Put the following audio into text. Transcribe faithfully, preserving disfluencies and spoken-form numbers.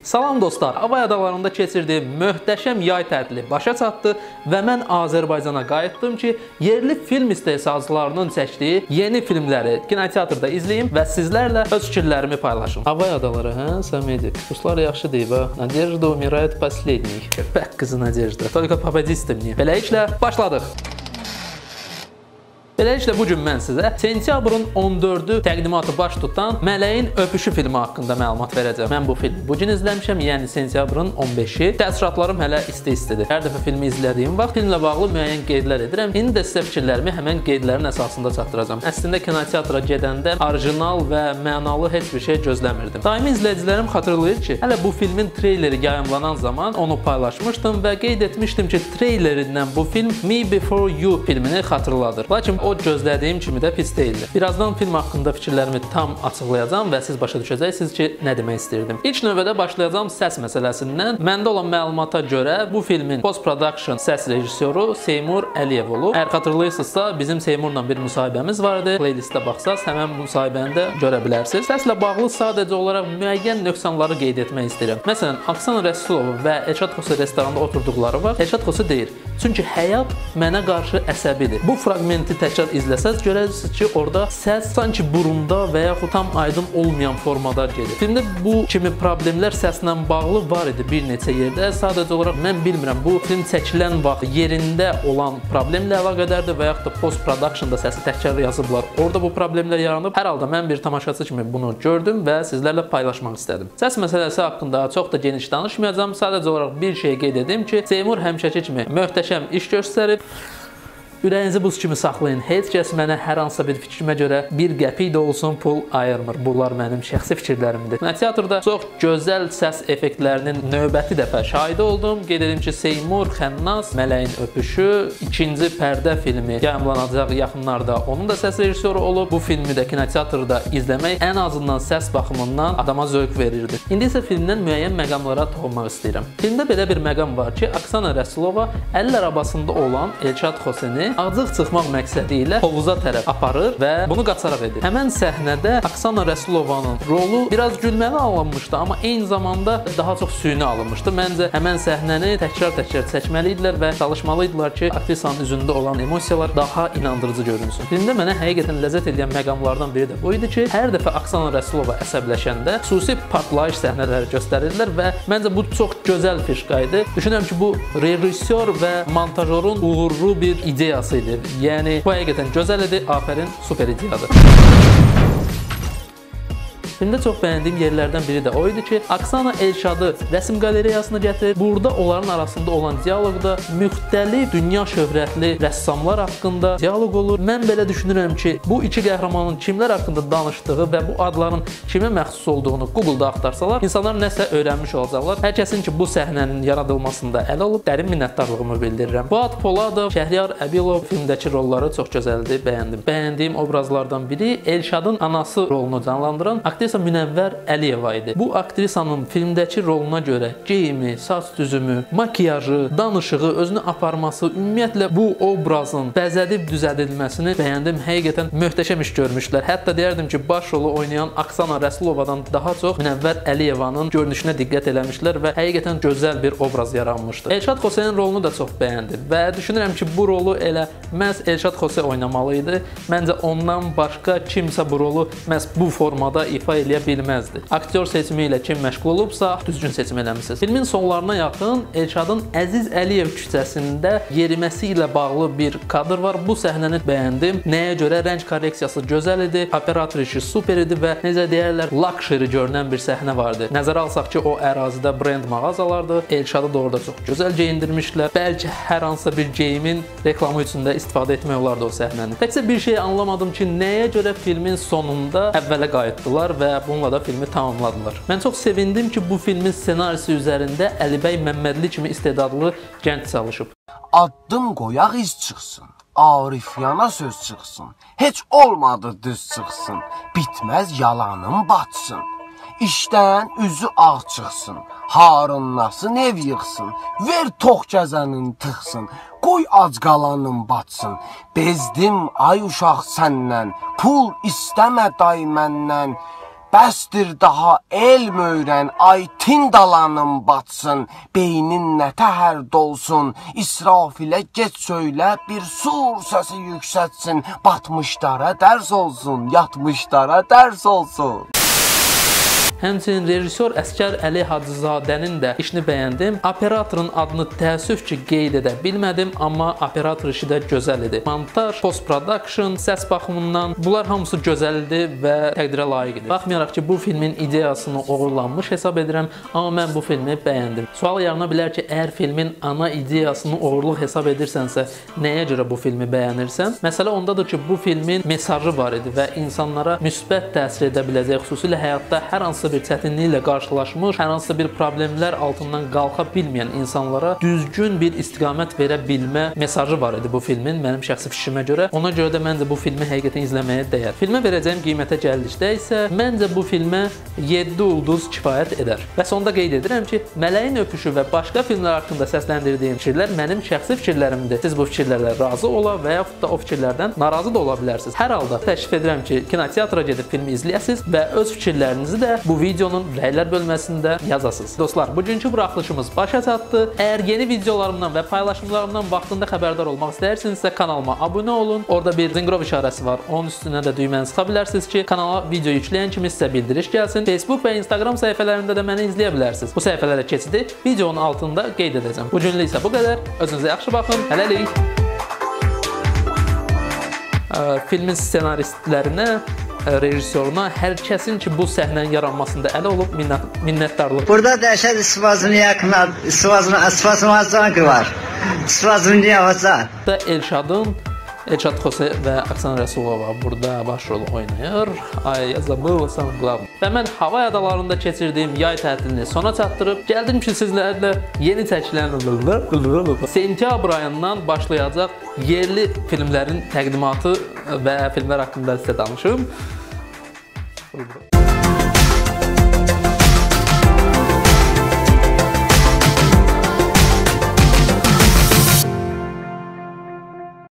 Salam dostlar, Havay adalarında keçirdiyim möhtəşəm yay tətili başa çatdı və mən Azərbaycana qayıtdım ki, yerli film istehsalçılarının çəkdiyi yeni filmləri kinoteatrda izləyim və sizlərlə öz fikirlərimi paylaşım. Havay adaları, hə, Samedik. Ruslar yaxşı deyib, ha. Nadejda умирает последний. Köpək qızı Nadejda. Только победистым мне. Beləliklə başladıq. Beləliklə, bugün mən sizə sentyabrın on dördü təqdimatı baş tutan Mələyin Öpüşü filmi haqqında məlumat verəcəm. Mən bu filmi bugün izləmişəm, yəni sentyabrın on beşi. Təəssüratlarım hələ isti-istidir. Hər dəfə filmi izlədiyim vaxt filmlə bağlı müəyyən qeydlər edirəm. İndi də sizə fikirlərimi həmən qeydlərin əsasında çatdıracam. Əslində, kinoteatra gedəndə orijinal və mənalı heç bir şey gözləmirdim. Daimi izləyicilərim xatırlayır ki, hələ bu filmin treyleri yayımlanan zaman onu paylaşmışdım və qeyd etmişdim ki, treylerindən bu film Me Before You filmini xatırladır. Lakin o gözlədiyim kimi də pis deyildi. Birazdan film haqqında fikirlərimi tam açıqlayacağam və siz başa düşəcəksiniz ki, nə demək istirdim. İlk növbədə başlayacağım səs məsələsindən. Məndə olan məlumata görə bu filmin post-production səs rejissoru Seymur Əliyev olub. Əgər xatırlayırsınızsa, bizim Seymurla bir müsahibəmiz var idi. Playlistdə baxsaz, həmən bu müsahibəni də görə bilərsiniz. Səslə bağlı sadəcə olaraq müəyyən nöqsanları qeyd etmək istəyirəm. Məsələn, Aksana Rəsulova və Elşad Xosa restoranda oturduqları vaxt Elşad Xosa deyir: "Çünki həyat mənə qarşı əsəbidir." Bu fraqmenti təkrar izləsəz görərsiniz ki, orada səs sanki burunda və yaxud tam aydın olmayan formada gedir. Filmdə bu kimi problemlər səslə bağlı var idi bir neçə yerdə. Sadəcə olaraq mən bilmirəm, bu film çəkilən vaxt yerində olan problemlə əlaqədardır və yaxud da post-productionda səsi təkrar yazıblar. Orada bu problemlər yaranıb. Hər halda mən bir tamaşaçı kimi bunu gördüm və sizlərlə paylaşmaq istədim. Səs məsələsi haqqında çox da geniş danışmayacağam. Sadəcə olaraq bir şey qeyd edim ki, Seymur həmişəki kimi möhtəşəm iş göstərib. Ürəyinizi buz kimi saxlayın. Heç kəs mənə hər hansısa bir fikrimə görə bir qəpik də olsun pul ayırmır. Bunlar mənim şəxsi fikirlərimdir. Kinoteatrda çox gözəl səs effektlərinin növbəti dəfə şahidi oldum. Qeyd edim ki, Seymur Xənnaz Mələyin Öpüşü ikinci pərdə filmi yayımlanacaq yaxınlarda. Onun da səs rejissoru olub. Bu filmi də kinoteatrda izləmək ən azından səs baxımından adama zövq verirdi. İndi isə filmdən müəyyən məqamlara toxunmaq istəyirəm. Filmdə belə bir məqam var ki, Aksana Rəsulova əlil arabasında olan Elşad Xoseni acıq çıxmaq məqsədi ilə hovuza tərəf aparır və bunu qaçaraq edir. Həmən səhnədə Aksana Rəsulovanın rolu biraz gülməli alınmışdı, amma eyni zamanda daha çox süni alınmışdı. Məncə həmən səhnəni təkrar-təkrar çəkməliydilər və çalışmalıydılar ki, aktrisanın üzündə olan emosiyalar daha inandırıcı görünsün. Filmdə mənə həqiqətən ləzzət edən məqamlardan biri də bu idi ki, hər dəfə Aksana Rəsulova əsəbləşəndə xüsusi partlayış səhnələri göstərirdilər və məncə bu çox gözəl fişqa idi. Düşünürəm ki, bu rejissor və montajorun uğurlu bir ideyası idi. Yəni, bu həqiqətən gözəl idi, afərin, super ideyadır. Filmdə çox bəyəndiyim yerlərdən biri də o idi ki, Aksana Elşadı rəsm qalereyasına gətirir. Burada onların arasında olan dialoqda müxtəlif dünya şöhrətli rəssamlar haqqında dialoq olur. Mən belə düşünürəm ki, bu iki qəhrəmanın kimlər haqqında danışdığı və bu adların kimə məxsus olduğunu Google-da axtarsalar, insanlar nəsə öyrənmiş olacaqlar. Hər kəsin ki, bu səhnənin yaradılmasında əl olub, dərin minnətdarlığımı bildirirəm. Fuad Poladov, Şəhriyar Əbilov filmdəki rolları çox gözəldir, bəyəndim. Bəyəndiyim obrazlardan biri Elşadın anası rolunu canlandıran aktrisa Münəvvər Əliyeva idi. Bu aktrisanın filmdəki roluna görə geyimi, saç düzümü, makiyajı, danışığı, özünü aparması, ümumiyyətlə bu obrazın bəzədib düzədilməsini bəyəndim. Həqiqətən möhtəşəm iş görmüşlər. Hətta deyərdim ki, baş rolu oynayan Aksana Rəsulovadan daha çox Münəvvər Əliyevanın görünüşünə diqqət eləmişlər və həqiqətən gözəl bir obraz yaranmışdı. Elşad Xosenin rolunu da çox bəyəndim və düşünürəm ki, bu rolu elə məhz Elşad Xose oynamalı idi. Məncə ondan başqa kimsə bu rolu məhz bu formada ifa eləyə bilməzdi. Aktyor seçimi ilə kim məşğul olubsa, düzgün seçim eləmisiniz. Filmin sonlarına yaxın Elşadın Əziz Əliyev küçəsində yeriməsi ilə bağlı bir kadr var. Bu səhnəni bəyəndim. Nəyə görə? Rəng korreksiyası gözəl idi, operator işi super idi və necə deyərlər, luxury görünən bir səhnə vardı. Nəzərə alsaq ki, o ərazidə brend mağazalardır. Elşadı da orada çox gözəl geyindirmişlər. Bəlkə hər hansısa bir geyimin reklamı üçün də istifadə etmək olardı o səhnəni. Təkcə bir şey anlamadım ki, nəyə görə filmin sonunda əvvələ qayıtdılar və və bununla da filmi tamamladılar. Mən çox sevindim ki, bu filmin ssenarisi üzərində Əlibəy Məmmədli kimi istedadlı gənc çalışıb. Addım qoyaq iz çıxsın, Arifyana söz çıxsın, heç olmadı düz çıxsın, bitməz yalanım batsın. İşdən üzü ağ çıxsın, harınlasın ev yıxsın, ver tox gəzənin tıxsın, qoy ac qalanın batsın. Bezdim ay uşaq səndən, pul istəmə day məndən, Bəsdir daha elm öyrən, ay tindalanın batsın, beynin nə təhər dolsun, İsrafilə get söylə, bir sur səsi yüksətsin, batmışlara dərs olsun, yatmışlara dərs olsun. Həmçinin rejissor Əskər Əli Hacızadənin də işini bəyəndim. Operatorun adını təəssüf ki, qeyd edə bilmədim, amma operator işi də gözəl idi. Montaj, post-production, səs baxımından bunlar hamısı gözəl idi və təqdirə layiq idi. Baxmayaraq ki, bu filmin ideyasını uğurlanmış hesab edirəm, amma mən bu filmi bəyəndim. Sual yarana bilər ki, əgər filmin ana ideyasını uğurluq hesab edirsənsə, nəyə görə bu filmi bəyənirsən? Məsələ ondadır ki, bu filmin mesajı var idi və insanlara müsbət təsir edə biləcək, xüsusilə həyatda hər hansı bir çətinliklə qarşılaşmış, hər hansısa bir problemlər altından qalxa bilməyən insanlara düzgün bir istiqamət verə bilmə mesajı var idi bu filmin, mənim şəxsi fikrimə görə. Ona görə də məncə bu filmi həqiqətən izləməyə dəyər. Filmə verəcəyim qiymətə gəldikdə isə məncə bu filmə yeddi ulduz kifayət edər. Və sonda qeyd edirəm ki, Mələyin Öpüşü və başqa filmlər haqqında səsləndirdiyim fikirlər mənim şəxsi fikirlərimdir. Siz bu fikirlərlə razı ola və yaxud da o fikirlərdən narazı da ola bilərsiniz. Hər halda təklif edirəm ki, kinoteatra gedib filmi izləyəsiniz və öz fikirlərinizi də bu videonun rəylər bölməsində yazasınız. Dostlar, bugünkü buraxılışımız başa çatdı. Əgər yeni videolarımdan və paylaşımlarımdan vaxtında xəbərdar olmaq istəyirsinizsə kanalıma abunə olun. Orada bir zınqrov işarəsi var. Onun üstünə də düyməni sıxa bilərsiniz ki, kanala video yükləyən kimi sizə bildiriş gəlsin. Facebook və Instagram səhifələrində də məni izləyə bilərsiniz. Bu səhifələrə keçidi videonun altında qeyd edəcəm. Bugünlük isə bu qədər. Özünüzə yaxşı baxın. Hələlik. Filmin ssenaristlərinə, rejissoruna, hər kəsin ki, bu səhnənin yaranmasında əli olub minnət, minnətdarlıq. Burada dəhşət Svazuniya, Svazuniya var. Svazuniya var. Elşadın, Elşad Xose və Aksan Rəsulova burada baş rol oynayır. Ay, yazabılsam qlavn. Və mən Havay adalarında keçirdiyim yay tətilini sona çatdırıb, gəldim ki, sizlərlə yeni çəkilən sentyabr ayından başlayacaq yerli filmlərin təqdimatı və filmlər haqqında sizə danışım.